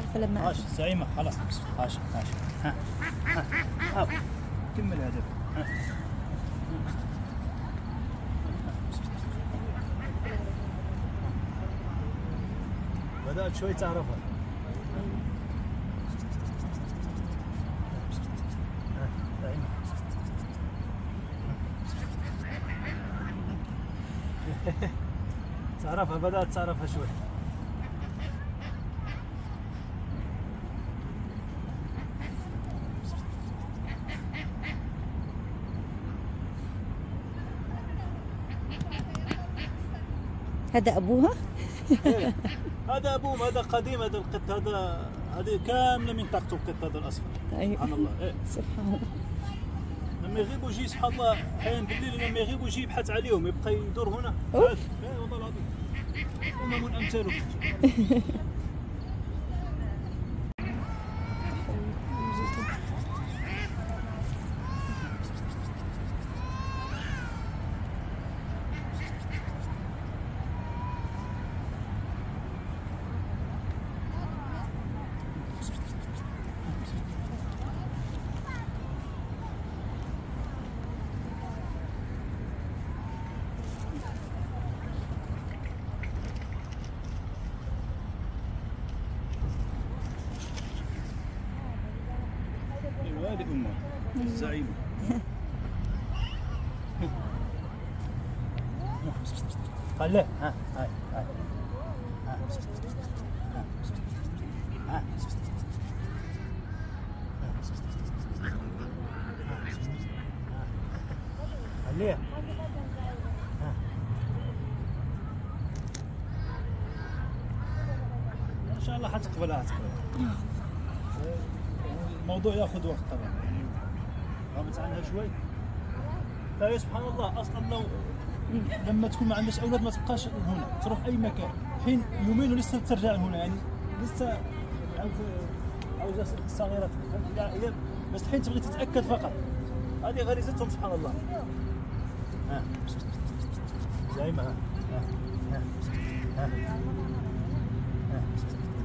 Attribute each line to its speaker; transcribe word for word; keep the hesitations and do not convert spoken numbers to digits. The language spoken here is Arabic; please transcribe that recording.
Speaker 1: فلما
Speaker 2: ماشي زعيمة خلاص ماشي ماشي ها ها ها كمل هذا ها بدأت شوي تعرفها ها زعيمة تعرفها بدأت تعرفها شوي
Speaker 1: هذا ابوها.
Speaker 2: هذا ابوهم هذا قديم هذا القط هذا هذه كامله من طاقته القط هذا الاصفر.
Speaker 1: أيوة.
Speaker 2: سبحان الله إيه.
Speaker 1: سبحان الله
Speaker 2: لما يغيبوا يجي سبحان الله احيانا بالليل لما يغيبوا يجي يبحث عليهم يبقى يدور هنا
Speaker 1: أوف.
Speaker 2: لا والله العظيم امم امثالكم. هذه امه الزعيمه. خليه ها هاي هاي ها ها خليه ان شاء الله حتقبلها حتقبلها. الموضوع ياخذ وقت طبعا يعني غابت عنها شوي. فهي سبحان الله اصلا لو لما تكون ما عندهاش اولاد ما تبقاش هنا تروح اي مكان حين يومين ولسه ترجع هنا يعني لسه عاوزه عاوزه الصغيرات هي بس حين تبغي تتاكد فقط هذه غريزتهم سبحان الله. ها زي ما ها ها ها, ها. ها.